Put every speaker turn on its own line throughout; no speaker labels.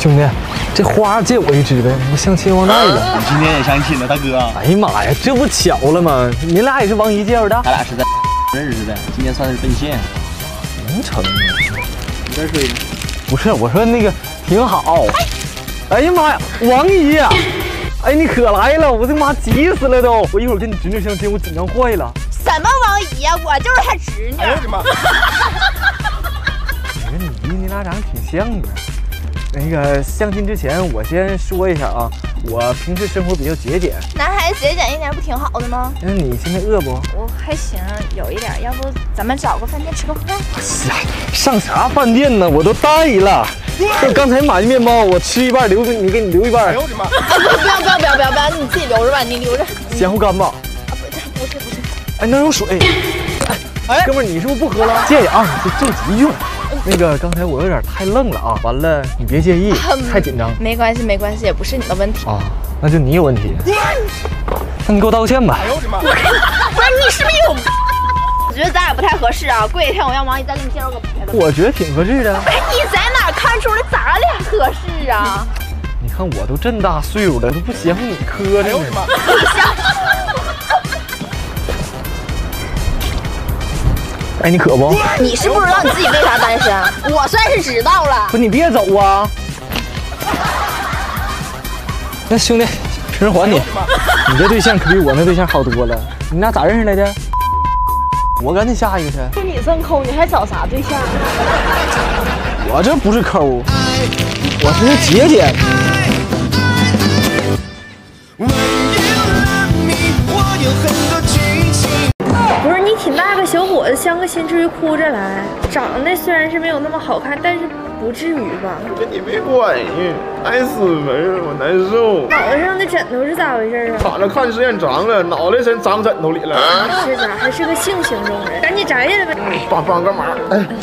兄弟，这花借我一支呗，我相亲王大爷。
你今天也相亲了，大哥？
哎呀妈呀，这不巧了吗？你俩也是王姨介绍的？
咱俩是在认识的，今天算是奔现。
能成啊？
你这吹的？
不是，我说那个挺好。哎呀妈呀，王姨！哎，你可来了！我的妈，急死了都！我一会儿跟你侄女相亲，我紧张坏了。
什么王姨呀？我就是她侄女。哎呦我的妈！
你跟你姨，你俩长得挺像的。那个相亲之前，我先说一下啊，我平时生活比较节俭。
男孩子节俭一点不挺好的吗？
那你现在饿不？
我还行，有一点。要不咱们找个饭店吃个饭？
哎呀，上啥饭店呢？我都带了。就刚才买的面包，我吃一半留，你给你留一半。哎呦我的妈！
不要，你自己留着吧，你留着。
咸乎干吧？
啊，不是。
哎，那有水。哎，哥们儿，你是不是不喝了？介意啊，就急用。那个，刚才我有点太愣了啊，完了，你别介意，太紧张。
没关系，也不是你的问题
啊，那就你有问题。那你给我道歉吧。哎呦我的妈！
不是你是不是有？我觉得咱俩不太合适啊，过几天我让王姨再给你介绍个别的。
我觉得挺合适的。
哎，你在哪看出来咱俩合适啊？
你看我都这么大岁数了，都不嫌乎你磕碜呢。哎，你渴不？
你是不知道你自己为啥单身，我算是知道了。
不，你别走啊！那兄弟，瓶还你。你这对象可比我那对象好多了。你俩咋认识来的？我赶紧下一个去。
就你这么抠，你还找啥对象？
我这不是抠，我是节俭。
不是你挺大个小伙子，像个新追哭着来，长得虽然是没有那么好看，但是不至于吧？
跟你没关系，碍死门，我难受。
脑袋上的枕头是咋回事啊？
躺着看时间长了，脑袋先长枕头里了。
这家还是个性情中人，赶紧摘下来呗。
帮干嘛？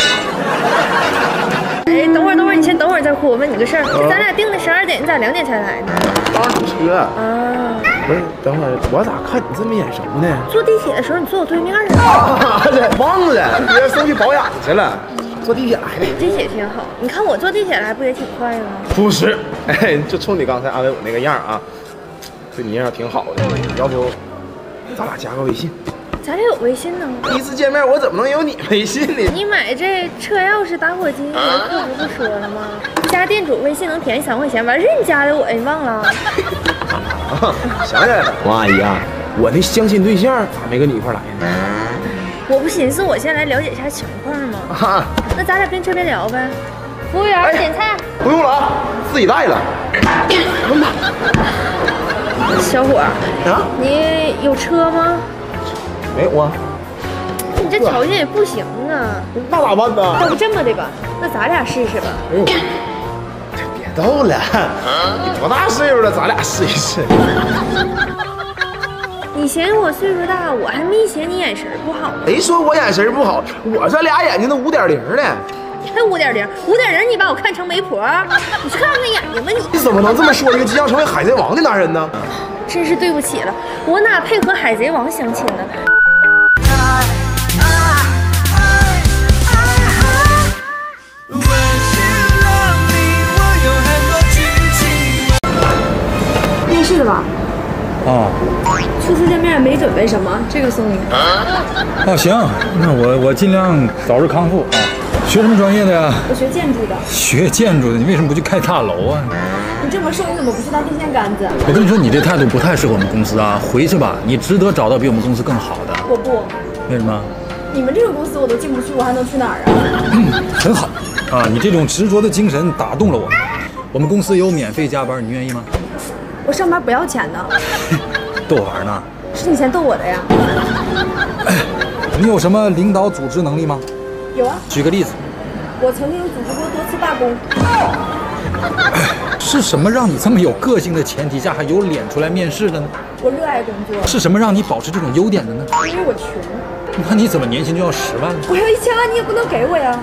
哎，等会儿，你先等会儿再哭。我问你个事儿，咱俩定的12点，你咋2点才来呢？
当堵车
啊。
不是，等会儿我咋看你这么眼熟呢？
坐地铁的时候你坐我对面啊。
忘了，别送去保养去了。坐地铁来的。
地铁挺好，你看我坐地铁来不也挺快吗？
不是，哎，就冲你刚才安慰我那个样啊，对你印象挺好的。要不，咱俩加个微信？
咱俩有微信呢。
第一次见面，我怎么能有你微信呢？
你买这车钥匙、打火机，客服不说了吗？加店主微信能便宜3块钱，完事你加的我，你忘了？
想起来了，王阿姨啊，我那相亲对象咋没跟你一块来呢？
我不寻思我先来了解一下情况吗？那咱俩边吃边聊呗。服务员，点菜。
不用了啊，自己带了。
小伙儿啊，你有车吗？
没有啊。
你这条件也不行啊。
那咋办呢？
要不这么的吧，那咱俩试试吧。
哎呦，别逗了，你多大岁数了？咱俩试一试。
你嫌我岁数大，我还没嫌你眼神不好。
谁说我眼神不好？我这俩眼睛都5.0呢。
还5.0，5.0，你把我看成媒婆？你去看看眼睛吧你。
你怎么能这么说一个即将成为海贼王的男人呢？
真是对不起了，我哪配合海贼王相亲呢？面试的吧？
啊。
初次见面没准备什么，这个送你。
哦，行，那我尽量早日康复啊。学什么专业的呀？
我学建筑的。
学建筑的，你为什么不去盖大楼啊？
你这么瘦，你怎么不去当电线杆子？
我跟你说，你这态度不太适合我们公司啊，回去吧，你值得找到比我们公司更好的。
我不。
为什么？
你们这个公司我都进不去，我还能去哪儿啊？
很好啊，你这种执着的精神打动了我。我们公司有免费加班，你愿意吗？
我上班不要钱的。
逗我玩呢？
是你先逗我的呀。
你有什么领导组织能力吗？
有啊。
举个例子。
我曾经组织过多次罢工。
是什么让你这么有个性的前提下还有脸出来面试的呢？
我热爱工作。
是什么让你保持这种优点的呢？
因为我穷。
那你怎么年薪就要10万呢？
我要1000万，你也不能给我呀。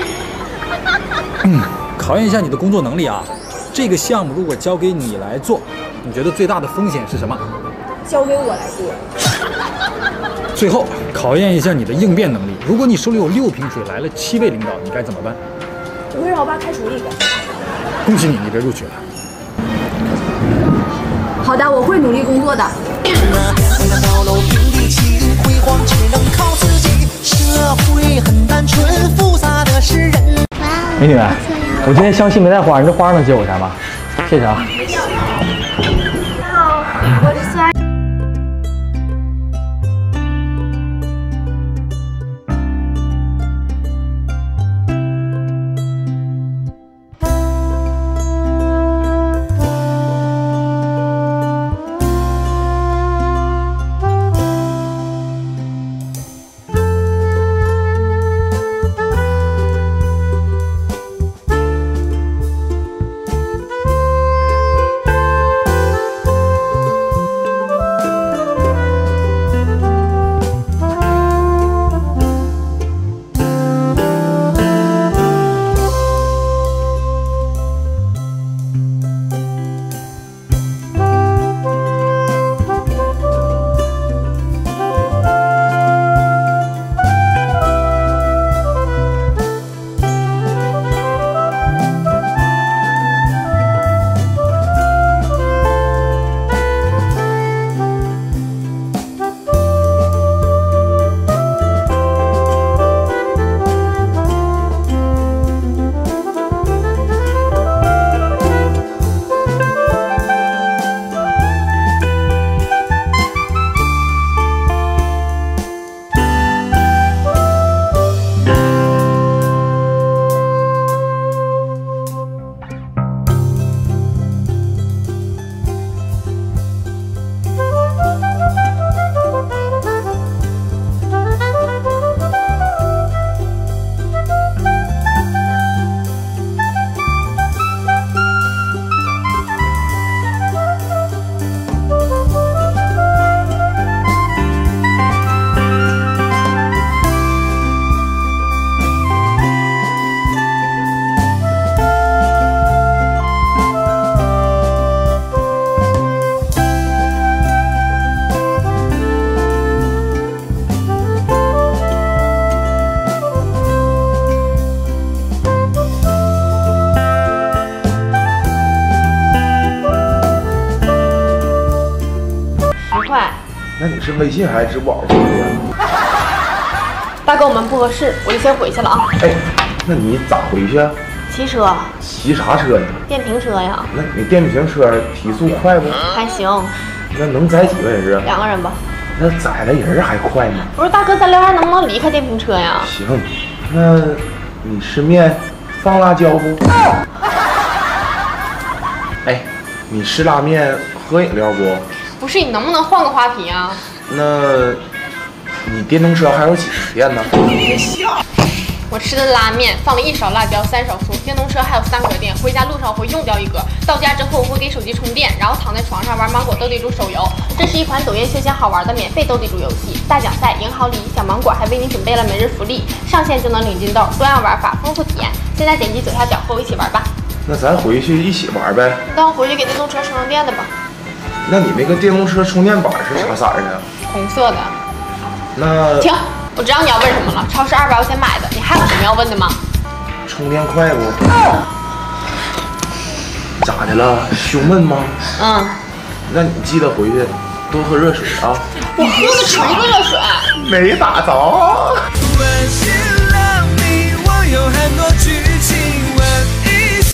考验一下你的工作能力啊。这个项目如果交给你来做，你觉得最大的风险是什么？
交给我来做。
最后考验一下你的应变能力。如果你手里有6瓶水，来了7位领导，你该怎么办？
我会让我爸开除一个。
恭喜你，你被录取了。
好的，我会努力工作的。
美女，我今天相亲没带花，你这花能借我钱吗？谢谢啊。
你好，我是苏阿姨。
那你是微信还是支付宝付的呀？
大哥，我们不合适，我就先回去了啊。
哎，那你咋回去啊？
骑车，
骑啥车呢？
电瓶车呀。
那你电瓶车提速快不？
还行。
那能载几个人啊
？2个人吧。
那载了人还快吗？
不是大哥，咱聊还能不能离开电瓶车呀？
行，那你吃面放辣椒不？哎，你吃拉面喝饮料不？
不是，你能不能换个话题啊？
那你电动车还有几个电呢？
我吃的拉面放了1勺辣椒3勺醋，电动车还有3格电，回家路上我会用掉1格，到家之后我会给手机充电，然后躺在床上玩芒果斗地主手游。这是一款抖音休闲好玩的免费斗地主游戏，大奖赛、银行礼、小芒果还为你准备了每日福利，上线就能领金豆，多样玩法，丰富体验。现在点击左下角和我一起玩吧。
那咱回去一起玩呗。
你等我回去给电动车充上电的吧。
那你那个电动车充电板是啥色儿的？
红色的。
那
停，我知道你要问什么了，超市200块钱买的，你还有什么要问的吗？
充电快不？咋的了？胸闷吗？
嗯。
那你记得回去多喝热水啊。
我喝的纯热水。
没打着。